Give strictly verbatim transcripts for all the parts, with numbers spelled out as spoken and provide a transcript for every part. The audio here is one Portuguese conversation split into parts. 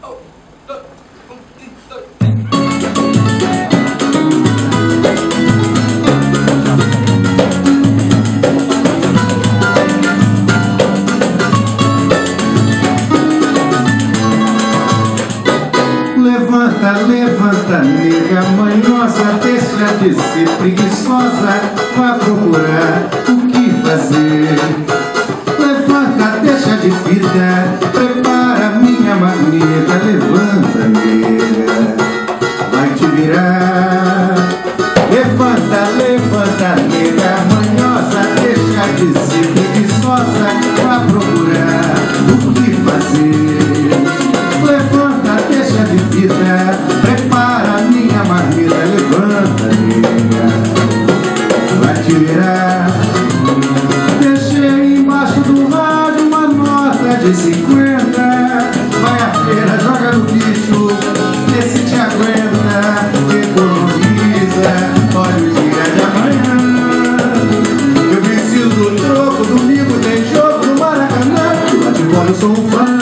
Levanta, levanta, nega manhosa, deixa de ser preguiçosa, vá procurar o que fazer. Levanta, deixa de vida, prepara minha marmita, levanta, nega, vai te virar. Levanta, levanta, nega manhosa, deixa de ser preguiçosa, vá procurar o que fazer. Levanta, deixa de vida, prepara minha marmita, levanta, nega, vai te virar. Deixei embaixo do rádio uma nota de cinquenta, vai à feira, joga no bicho, vê se te aguenta, economiza, olha o dia de amanhã. Eu preciso do troco, domingo tem jogo no Maracanã, lá de bola eu sou um fã.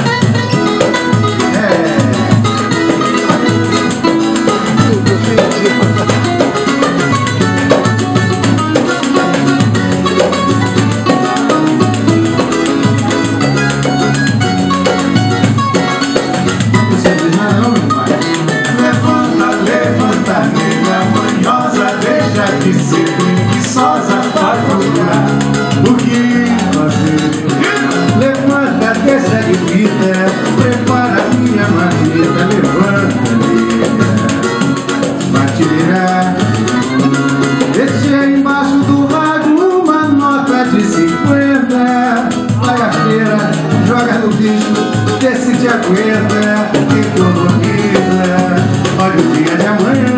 De ser preguiçosa, vai procurar o que fazer. Levanta, deixa de vida, prepara minha marmita, levanta, nega, vai te virar. Deixei embaixo do rádio uma nota de cinquenta, vai à feira, joga no bicho, vê se te aguenta, economiza, olha o dia de amanhã.